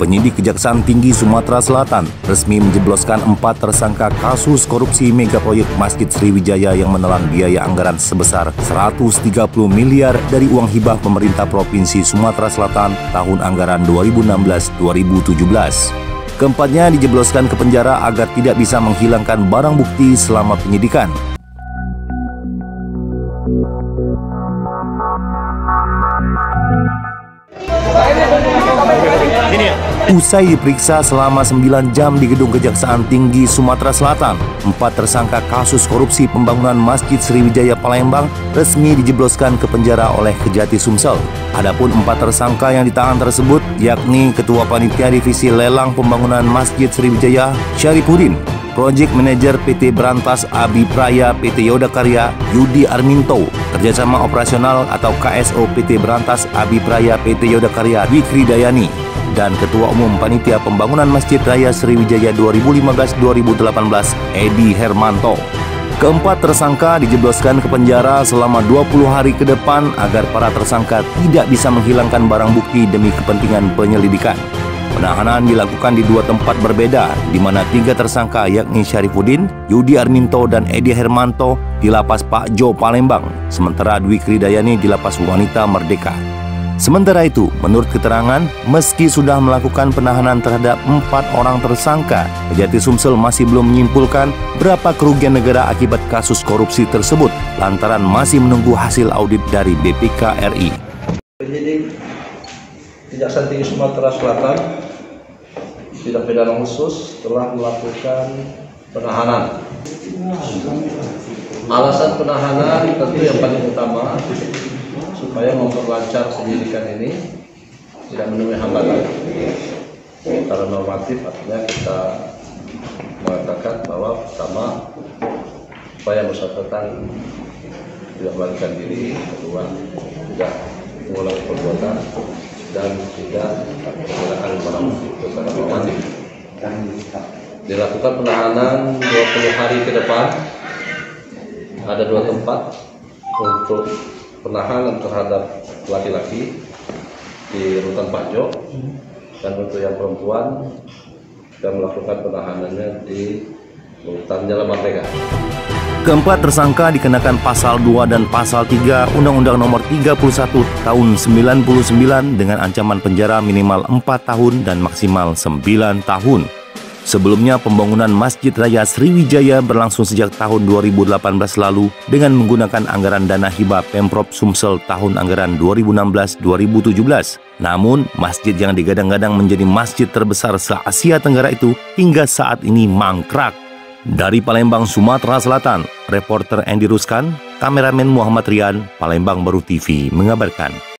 Penyidik Kejaksaan Tinggi Sumatera Selatan resmi menjebloskan 4 tersangka kasus korupsi mega proyek Masjid Sriwijaya yang menelan biaya anggaran sebesar 130 miliar dari uang hibah pemerintah Provinsi Sumatera Selatan tahun anggaran 2016-2017. Keempatnya dijebloskan ke penjara agar tidak bisa menghilangkan barang bukti selama penyidikan. Usai diperiksa selama 9 jam di Gedung Kejaksaan Tinggi Sumatera Selatan, 4 tersangka kasus korupsi pembangunan Masjid Sriwijaya Palembang resmi dijebloskan ke penjara oleh Kejati Sumsel. Adapun 4 tersangka yang ditahan tersebut yakni Ketua Panitia Divisi Lelang Pembangunan Masjid Sriwijaya Syarifuddin, Project Manager PT Berantas Abipraya PT Yoda Karya Yudi Arminto, Kerjasama Operasional atau KSO PT Berantas Abipraya PT Yoda Karya Wikri Dayani, dan Ketua Umum Panitia Pembangunan Masjid Raya Sriwijaya 2015-2018 Edi Hermanto. Keempat tersangka dijebloskan ke penjara selama 20 hari ke depan agar para tersangka tidak bisa menghilangkan barang bukti demi kepentingan penyelidikan. Penahanan dilakukan di 2 tempat berbeda, di mana 3 tersangka yakni Syarifuddin, Yudi Arminto, dan Edi Hermanto di Lapas Pak Jo Palembang, sementara Dwi Kridayani di Lapas Wanita Merdeka. Sementara itu, menurut keterangan, meski sudah melakukan penahanan terhadap 4 orang tersangka, Kejati Sumsel masih belum menyimpulkan berapa kerugian negara akibat kasus korupsi tersebut, lantaran masih menunggu hasil audit dari BPK RI. Penyidik Kejaksaan Tinggi Sumatera Selatan Tindak Pidana Khusus telah melakukan penahanan. Alasan penahanan tentu yang paling utama supaya memperlancar penyidikan ini tidak menemui hambatan. Secara normatif artinya kita mengatakan bahwa pertama supaya bersangkutan tidak melarikan diri, kedua tidak mengulangi perbuatan, dan tidak menggunakan barang bukti secara normatif. Dilakukan penahanan 20 hari ke depan. Ada 2 tempat untuk penahanan terhadap laki-laki di Rutan Pak Jo, dan untuk yang perempuan kita melakukan penahanannya di Rutan Jalan Merdeka. Keempat tersangka dikenakan pasal 2 dan pasal 3 Undang-Undang Nomor 31 Tahun 99 dengan ancaman penjara minimal 4 tahun dan maksimal 9 tahun. Sebelumnya, pembangunan Masjid Raya Sriwijaya berlangsung sejak tahun 2018 lalu dengan menggunakan anggaran dana hibah Pemprov Sumsel tahun anggaran 2016-2017. Namun, masjid yang digadang-gadang menjadi masjid terbesar se-Asia Tenggara itu hingga saat ini mangkrak. Dari Palembang, Sumatera Selatan, reporter Andy Ruskan, kameramen Muhammad Rian, Palembang Baru TV mengabarkan.